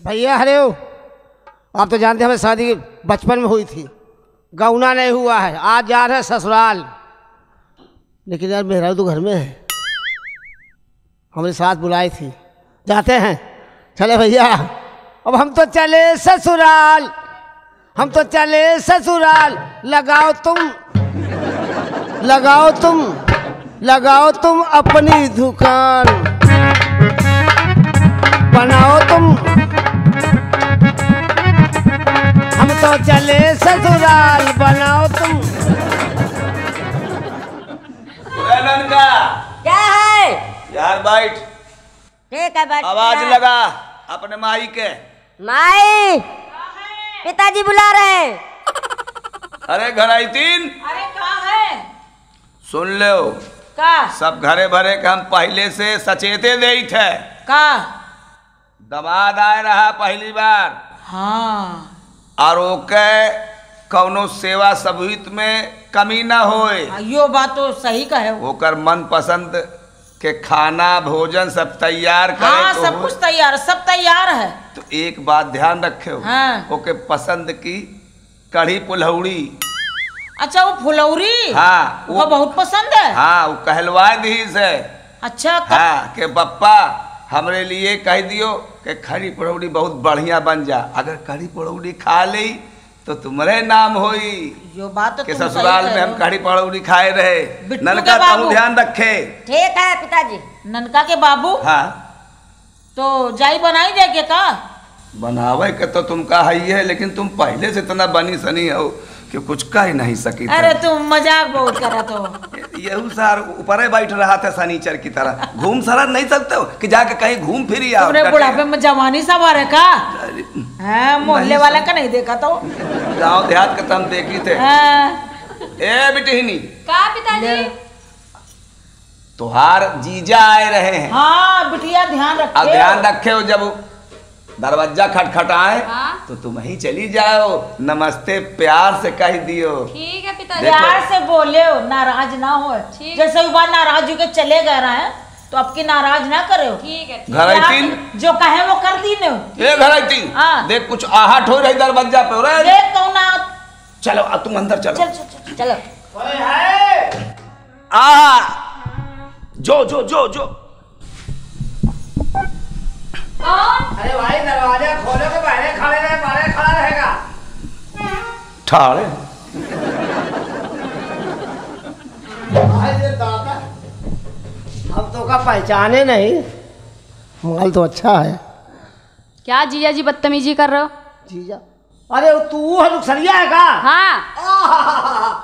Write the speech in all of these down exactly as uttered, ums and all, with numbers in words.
भैया हरे हो, आप तो जानते हैं हमें शादी बचपन में हुई थी, गौना नहीं हुआ है, आज जा रहे हैं ससुराल। लेकिन यार मेहरा तो घर में है, हमारे साथ बुलाई थी, जाते हैं। चले भैया, अब हम तो चले ससुराल, हम तो चले ससुराल। लगाओ तुम लगाओ तुम लगाओ तुम अपनी दुकान, बनाओ तुम। हम तो चले ससुराल, बनाओ तुम। ननका क्या है यार? बैठ। ठीक है बैठ। आवाज लगा अपने माई के। माई, पिताजी बुला रहे हैं। अरे घर आई तीन। अरे कहाँ है? सुन लो का सब घरे भरे के हम पहले से सचेते दे थे का दमाद आए रहा पहली बार। हाँ, और ओके कौनो सेवा सभुत में कमी ना होए। यो बात तो सही कहे। ओकर मन पसंद के खाना भोजन सब तैयार करे। हाँ, तो सब कुछ तैयार, सब तैयार है। तो एक बात ध्यान रखे, हाँ। ओके पसंद की कढ़ी पुलहौड़ी। अच्छा, वो फुलौरी? हाँ, वो बहुत पसंद है। हाँ, वो कहलवा दी से। अच्छा कब? हाँ, के पप्पा हमरे लिए कह दियो कि कढ़ी पुलहौड़ी बहुत बढ़िया बन जा। अगर कढ़ी पुलहौड़ी खा ली तो तुम्हारे नाम होई। यो बात तो के तुम ससुराल सही में कह हम रहे कढ़ी पुलहौड़ी खाए रहे। बिट्टू ननका के बाबू। तुम ध्यान रखे। ठीक है पिताजी। ननका के बाबू। हाँ, तो जाई बनाई दे के का? बनावे के तो तुम का ही है, लेकिन तुम पहले से इतना बनी सनी हो कि कुछ कह ही नहीं सकी। अरे तुम मजाक बहुत करा तो। यहू सार ऊपर बैठ रहा था सनीचर की तरह। घूम सरा नहीं सकते हो कि जाके कहीं घूम फिर आओ। तुमने बुढ़ापे में जवानी सवार है का? हाँ, मोहल्ले वाला का नहीं देखा तो। गाँव देहात के तुम देखी थे। हाँ। ए बिटिहनी, का पिताजी? तुहार जीजा आए रहे हैं। हाँ बिटिया ध्यान रखे। अब ध्यान रखे हो, जब दरवाजा खटखटाए हाँ? तो तुम ही चली जाओ, नमस्ते प्यार से कह दियो। ठीक है पिताजी। प्यार से बोले हो, नाराज ना हो। ठीक। जैसे एक बार नाराज हो के चले गए रहे तो अब की नाराज ना करे हो। ठीक है। घर आई तीन। जो कहे वो कर दी ने। ए घर आई तीन। हाँ। देख कुछ आहट हो रही दरवाजा पे। रे देख कौन आ। चलो अब तुम अंदर चलो। चल चल चलो। आ जो जो जो जो कौन? अरे भाई दरवाजा खोलो के बाहर खड़े रहे, बाहर खड़ा रहेगा। ठाड़े दादा, हम तो का पहचाने नहीं। माल तो अच्छा है। क्या जीजा जी बदतमीजी कर रहे हो? जीजा? अरे तू है लुक्सरिया है का? हाँ।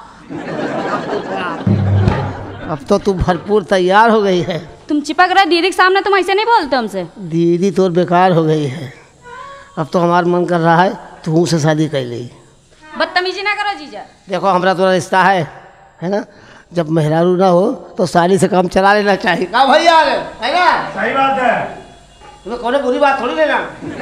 अब तो तू भरपूर तैयार हो गई है। तुम चिपक रहे दीदी के सामने, तुम ऐसे नहीं बोलते हमसे। दीदी तो बेकार हो गई है। अब तो हमारा मन कर रहा है तू से शादी कर ली। बदतमीजी ना करो जीजा। देखो हमारा तो रिश्ता है है ना, जब मेहरारू ना हो तो साली से काम चला लेना चाहिए। का भैया है ना? सही बात है। तुम्हें कौन बुरी बात थोड़ी लेना।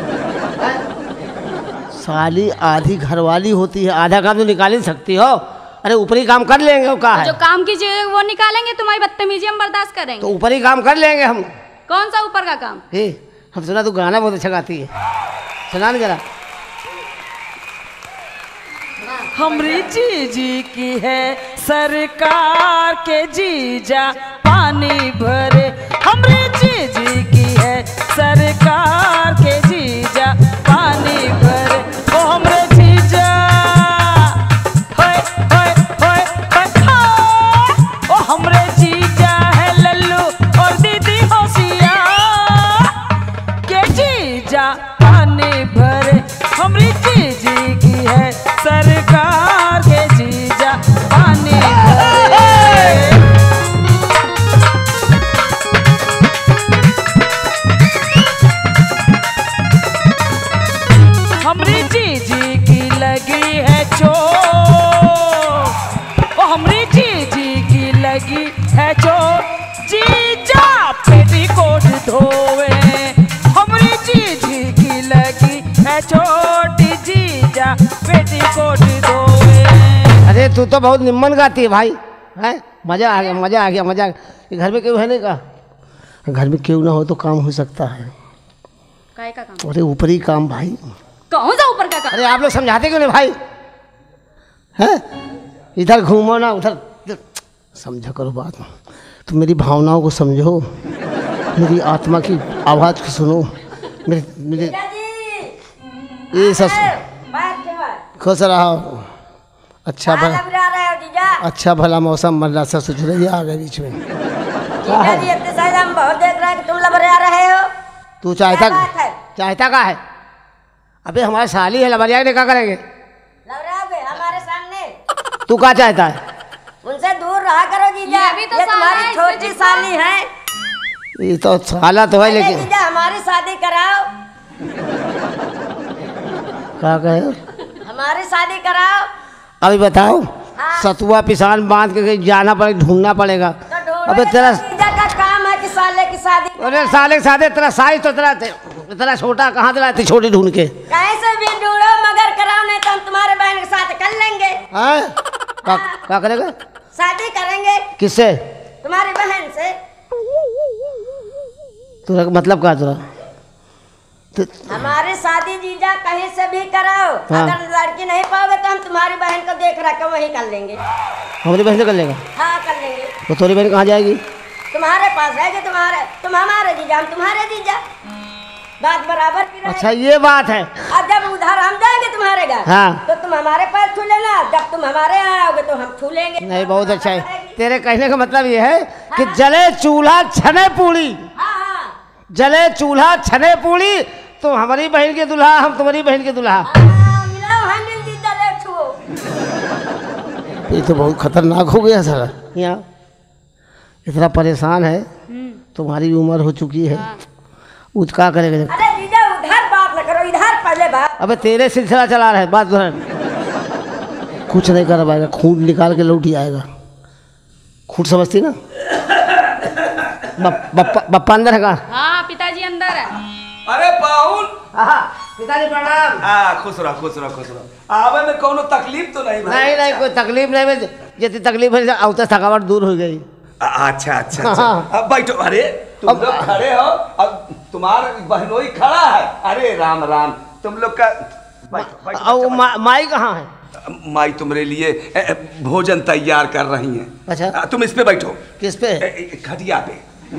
साली आधी घरवाली होती है, आधा काम तो निकाल ही सकती हो। अरे ऊपरी काम कर लेंगे, वो का जो है? काम की चीज वो निकालेंगे, तुम्हारी बदतमीजी हम बर्दाश्त करेंगे। तो ऊपरी काम कर लेंगे हम। कौन सा ऊपर का काम? हे, हम सुना तू गाना बहुत अच्छा गाती है, सुना ना जरा। हमरी जीजी की है सरकार के जीजा पानी भरे। हमरी जीजी की है सरकार के जीजा पानी भरे। ओ हमरे जीजा होय होय होय होय होय। ओ हमरे जीजा है लल्लू और दीदी होशियार के जीजा पानी भरे। हमरी जीजी की है सरकार के जीजा पानी भरे। हमरी जीजी की लगी है चोट। ओ हमरी जीजी की लगी है चोट। जीजा पेटीकोट धोवे। हमरी जीजी की लगी है चोट। जीजा पेटीकोट धोवे। अरे तू तो बहुत निम्न गाती है भाई, है? मजा आ गया, मजा आ गया, मजा। घर में क्यों है नहीं का? घर में क्यों ना हो तो काम हो सकता है। काय का काम? अरे ऊपरी काम भाई। कौन सा ऊपर का काम? अरे आप लोग समझाते क्यों नहीं भाई? हैं इधर घूमो ना उधर, समझा करो बात। तुम मेरी भावनाओं को समझो, मेरी आत्मा की आवाज़ को सुनो। मेरे मेरे ये सस खुश रहो। अच्छा भला अच्छा भला मौसम मर रहा, ससुर जी आ गए बीच में। जी इतने शायद हम बहुत देख रहे हैं कि तुम लबरिया रहे हो। तू चाहता क्या बात है? चाहता का है? अबे हमारे साली है, लबरिया ने क्या करेंगे? लबरिया हमारे सामने। तू क्या चाहता है? उनसे दूर रहा करो जीजा। ये भी तो ये साला तुम्हारी है, छोटी इसमें साली है। ये तो साला तो है अरे लेकिन जीजा हमारी शादी कराओ, क्या कहे? हमारी शादी कराओ। अभी बताओ। हाँ। सतुआ पिसान बांध के कहीं जाना पड़ेगा, ढूंढना पड़ेगा। तो ढूंढो, अबे ये तेरा तो जीजा का काम है कि साले की शादी। अरे साले साले तेरा साइज तो तेरा तेरा छोटा कहाँ दिला इतनी छोटी ढूंढ के? कहीं से भी ढूंढो मगर कराओ, नहीं तो हम तुम्हारे बहन के साथ कर लेंगे। हैं? क्या क्या करेगा? शादी करेंगे किससे? तुम्हारी बहन से। तुरा मतलब क्या तुरा? तो, हमारी शादी जीजा कहीं से भी कराओ। हाँ। अगर लड़की नहीं पाओगे तो हम तुम्हारी बहन को देख रख के वही कर लेंगे। हमारी बहन से कर लेगा? हाँ कर लेंगे। तो तुम्हारी बहन कहाँ जाएगी? तुम्हारे पास रहेगी। तुम्हारे तुम हमारे जीजा, हम तुम्हारे जीजा। बात बराबर की रहेगी। अच्छा ये बात है। अब जब उधर हम जाएंगे तुम्हारे घर, हाँ। तो तुम हमारे पैर छू लेना। जब तुम हमारे यहाँ आओगे तो हम छू लेंगे। नहीं बहुत अच्छा है। तेरे कहने का मतलब ये है कि जले चूल्हा छने पूड़ी, हाँ हाँ जले चूल्हा छने पूड़ी। तुम हमारी बहन के दुल्हा, हम तुम्हारी बहन के दुल्हा। हाँ, मिलाओ हैंडल जीजा ले छुओ। ये तो बहुत खतरनाक हो गया सर। यहाँ इतना परेशान है, तुम्हारी उम्र हो चुकी है। उठ क्या करेगा? अरे जीजा उधर बात न करो, इधर पहले बात। अबे तेरे सिलसिला चला रहा है, बात सुन। कुछ नहीं कर पाएगा, खून निकाल के लौट ही आएगा। खून समझती ना? बप्पा अंदर है कहाँ? हाँ पिताजी अंदर है। अरे पाहुन। पिताजी प्रणाम। हाँ खुश रहो खुश रहो खुश रहो। आवे में कोनो तकलीफ तो नहीं भाई? नहीं नहीं कोई तकलीफ नहीं है, जितनी तकलीफ है आवते थकावट दूर हो गई। अच्छा अच्छा अच्छा। हाँ। अब बैठो। अरे तुम अब- लोग खड़े हो, अब तुम्हारा बहनोई खड़ा है। अरे राम राम। तुम लोग का बैठो, बैठो, और बैठो, मा, माई कहाँ है? बैठो। माई तुम्हारे लिए ए, ए, भोजन तैयार कर रही हैं। अच्छा। आ, तुम इस पे बैठो, किस पे? ए, ए, खटिया पे।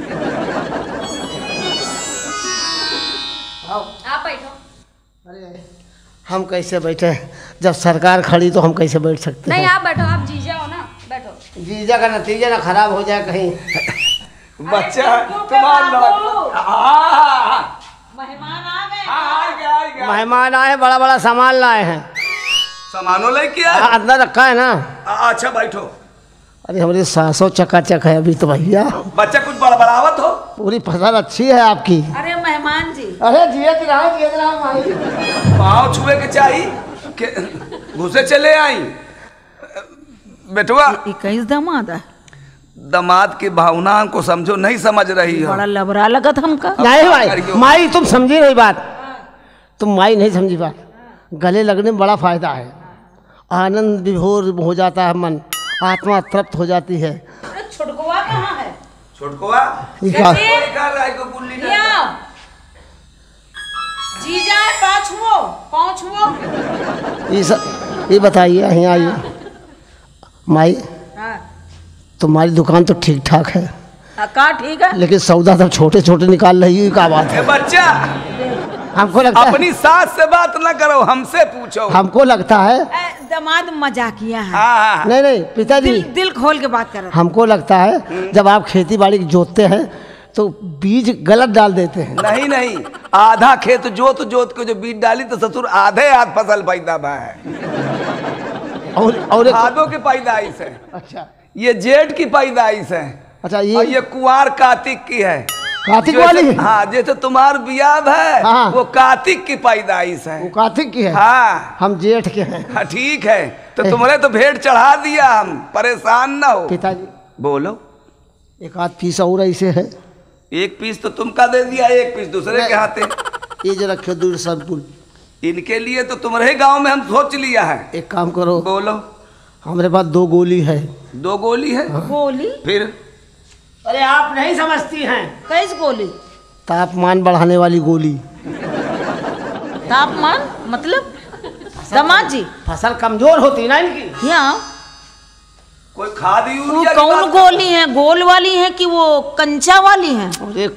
आप बैठो। अरे हम कैसे बैठे? जब सरकार खड़ी तो हम कैसे बैठ सकते नहीं हैं? आप बैठो, आप जीजा हो ना, बैठो। जीजा का नतीजा ना खराब हो जाए कहीं। बच्चा क्यों तुम्हारा के बाबू? लड़का। हाँ, हाँ, हाँ, मेहमान आ गए। हाँ, आ गया, आ गया। मेहमान आए, बड़ा बड़ा सामान लाए हैं। सामानों लेके आए? हाँ, अंदर रखा है ना। आ, अच्छा बैठो। अरे हमारी सासों चकाचक है अभी तो भैया। बच्चा कुछ बड़बड़ावत हो? पूरी फसल अच्छी है आपकी। अरे मेहमान जी, अरे जियत रहो जियत रहो माई। पाँव छुए के चाहिए के घुसे चले आई। बेटुआ इक्कीस दामाद है, दामाद की भावना को समझो, नहीं समझ रही हो। बड़ा लबरा लगत हमका। नहीं भाई, माई तुम समझी नहीं बात। तुम माई नहीं समझी बात। गले लगने में बड़ा फायदा है। आनंद विभोर हो जाता है मन, आत्मा तृप्त हो जाती है। अरे छुटकुआ कहाँ है? छोटकुआ ये क्या? कोई कर रहा है, कोई गुल्ली नहीं। लिया। जीजा पाँचवो पाँचवो। ये सब ये बताइए, यहाँ आइए माई। हाँ, तुम्हारी दुकान तो ठीक ठाक है, हाँ, का ठीक है। लेकिन सौदा सब छोटे छोटे निकाल रही है, क्या बात ए है? बच्चा हमको लगता है अपनी सास से बात ना करो, हमसे पूछो। हमको लगता है ए, दामाद मजाकिया है। हाँ हाँ नहीं नहीं पिताजी, दिल दिल खोल के बात कर। हमको लगता है जब आप खेती बाड़ी जोतते हैं तो बीज गलत डाल देते हैं। नहीं नहीं, आधा खेत जोत जोत के जो बीज डाली तो ससुर आधे आध फसल पैदा बा है। और और एक- भादों की पैदाइश है, अच्छा ये जेठ की पैदाइश है, अच्छा और ये ये कुंवार कार्तिक की है। कार्तिक जैसे- वाली है? हाँ, जैसे तुम्हार बियाह है हाँ। वो कार्तिक की पैदाइश है। वो कार्तिक की है, हाँ हम जेठ के हैं। हाँ ठीक है, तो तुम्हारे तो भेंट चढ़ा दिया, हम परेशान ना हो। पिताजी बोलो। एक आध पीस और ऐसे है, एक पीस तो तुमका दे दिया, एक पीस दूसरे के हाथे। ये जो रखे दूर सब कुल। इनके लिए तो तुम्हारे गांव में हम सोच लिया है। एक काम करो, बोलो। हमारे पास दो गोली है। दो गोली है? गोली? फिर अरे आप नहीं समझती हैं, कैस गोली? तापमान बढ़ाने वाली गोली। तापमान मतलब दामाद जी फसल कमजोर होती ना इनकी। क्या कोई खाद वो यूरिया की कौन बात गोली है, गोल वाली है कि वो कंचा वाली है? अरे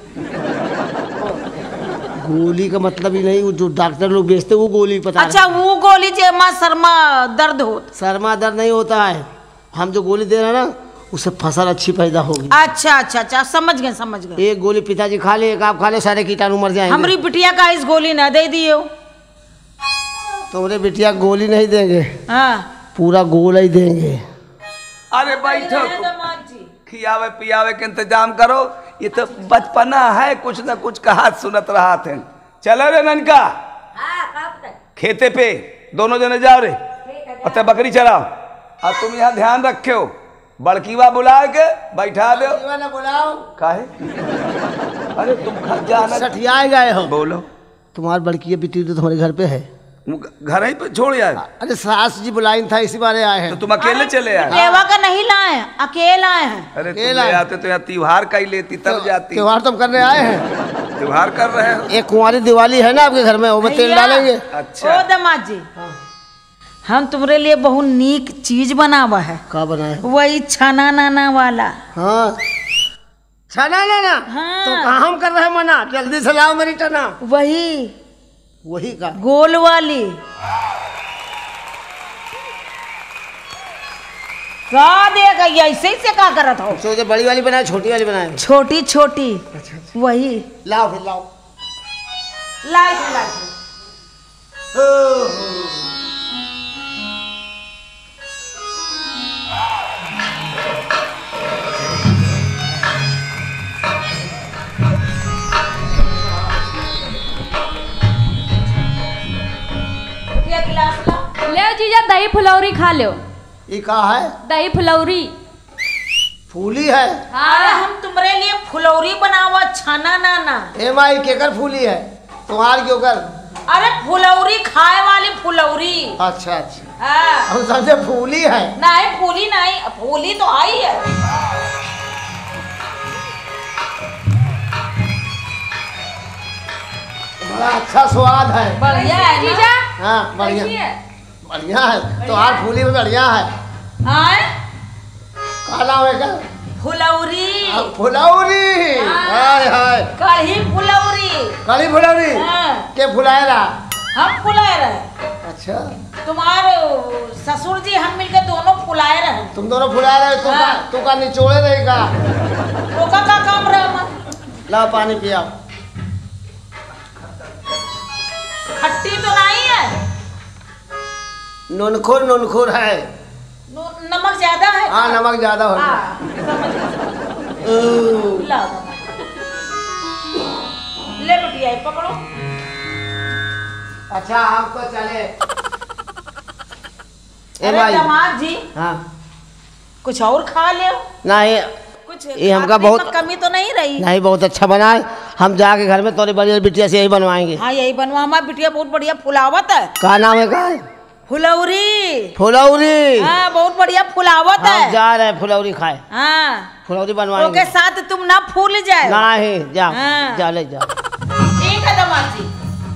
गोली का मतलब ही नहीं, वो जो डॉक्टर लोग बेचते वो गोली पता अच्छा वो गोली जे माँ शर्मा दर्द हो। सरमा दर्द नहीं होता है, हम जो गोली दे रहे हैं ना उससे फसल अच्छी पैदा होगी। अच्छा अच्छा अच्छा समझ गए समझ गए। एक गोली पिताजी खा ले, एक आप खा ले, सारे कीटाणु मर जाएंगे। हमारी बिटिया का इस गोली न दे दियो। तुम्हारे बिटिया गोली नहीं देंगे, हाँ पूरा गोला ही देंगे। अरे बैठो खियावे पियावे के इंतजाम करो, ये तो बचपना है, कुछ न कुछ कहा सुनत रहा थे। चलो रे ननका हाँ कब तक खेते पे दोनों जने जाओ रे, और बकरी चलाओ। और तुम यहाँ ध्यान रखो, बड़कीवा बुला के बैठा दो। बुलाओ काहे? अरे तुम खा जाना सठिया गए हो। बोलो। तुम्हारी बड़की बेटी तो तुम्हारे घर पे है? घर ही पे छोड़ यार। अरे सास जी बुलाई था, इसी बारे आए हैं। तो तुम अकेले चले आए? केवा का नहीं लाए, अकेले आए हैं। अरे तुम अकेला ले है। आते तो यहाँ त्योहार का ही लेती तब जाती। त्योहार तुम करने आए हैं? त्योहार कर रहे हो? एक कुंवारी दिवाली है ना आपके घर में, वो में तेल भैया, डालेंगे। अच्छा ओ दामाद जी हम तुम्हारे लिए बहुत नीक चीज बनावा है। क्या बनाए? वही छाना नाना वाला। हाँ छना ना ना हाँ। तो कहाँ हम कर रहे हैं मना, जल्दी से लाओ मेरी चना। वही वही का गोल वाली का देगा, ऐसे ही से का करत हो? सोचे बड़ी वाली बनाए छोटी वाली बनाए? छोटी छोटी वही लाओ फिर लाओ। लाइट लाइट गिलास ला। ले जीजा दही फुलौरी खा लो। ये कहा है? दही फुलौरी। फूली है? अरे हम तुम्हारे लिए फुलौरी बनावा छाना नाना। ए माई केकर फूली है तुम्हार क्यों कर? अरे फुलौरी खाए वाली फुलौरी। अच्छा अच्छा हाँ हम समझे फूली है। नहीं फूली नहीं, फूली तो आई है। बड़ा अच्छा स्वाद है। बढ़िया है ना? जीजा हाँ बढ़िया कैसी है? बढ़िया है, तो आज फूली में बढ़िया है। हाँ काला होगा फुलौरी, अब फुलौरी। हाय हाय कढ़ी फुलौरी। कड़ी फुलौरी हाँ के फुलाए रहा? हम फुलाए रहे, अच्छा तुम्हारे ससुर जी हम मिलकर दोनों फुलाए रहे। तुम दोनों फुलाए रहे, तू का हाँ। तू का निचोड़े रहेगा। रोका का काम रहा? लाओ पानी पियाओ। खट्टी तो नहीं है? नोनखोर नोनखोर है। नो- नमक ज्यादा है? हाँ नमक ज्यादा हो गया। हाँ, समझ गई। ओ, लाओ ले बिटिया ये पकड़ो। अच्छा हम तो चले। ए अरे भाई दामाद जी हाँ कुछ और खा ले। नहीं कुछ ये हमका खाने बहुत- में कमी तो नहीं रही? नहीं बहुत अच्छा बना है, हम जाके घर में तोरी बड़ी बिटिया से यही बनवाएंगे। हाँ यही बनवा, हमारी बिटिया बहुत बढ़िया फुलावत है। क्या नाम है का? फुलौरी। फुलौरी। हाँ बहुत बढ़िया फुलावत हम है। जा रहे हैं फुलौरी खाए, हाँ फुलौरी ओके बनवाएंगे। साथ तुम ना फूल जाए। नहीं जा हाँ। जा ले जा। ठीक है दामाद जी।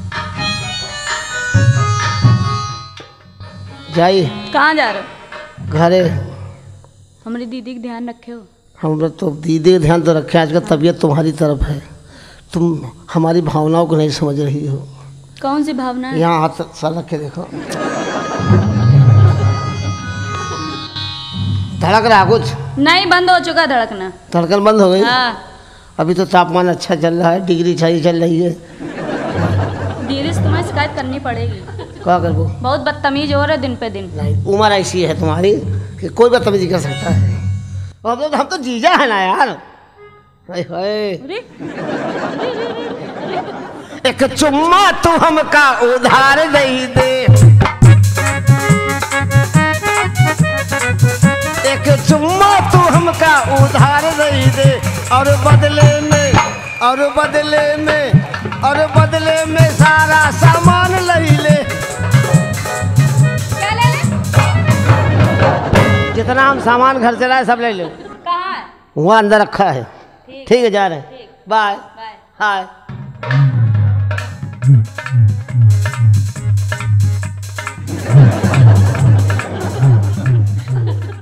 जाइए कहाँ जा रहे हो? घरे। हमारी दीदी का ध्यान रखे हो। हम लोग तो दीदी का ध्यान तो रखे, आज का तबीयत तुम्हारी तरफ है, तुम हमारी भावनाओं को नहीं समझ रही हो। कौन सी भावना है? यहाँ हाथ सर रख के देखो, धड़क रहा कुछ? नहीं, बंद हो चुका धड़कना। धड़कन बंद हो गई? हाँ अभी तो तापमान अच्छा चल रहा है, डिग्री सही चल रही है। दीदी से तुम्हें शिकायत करनी पड़ेगी। क्या कर वो? बहुत बदतमीज हो रहे दिन पे दिन। नहीं उम्र ऐसी है तुम्हारी कि कोई बदतमीजी कर सकता है। अब तो हम तो जीजा है ना यार। हाय हाय। अरे एक चुम्मा तू हमका उधार दई दे, एक चुम्मा तू हमका उधार दई दे, और बदले में और बदले में और बदले में सारा सामान लई ले। क्या ले ले? जितना हम सामान घर से लाए सब ले लो। कहाँ है? वहाँ अंदर रखा है। ठीक है जा रहे हैं। ठीक। Bye bye. हाय।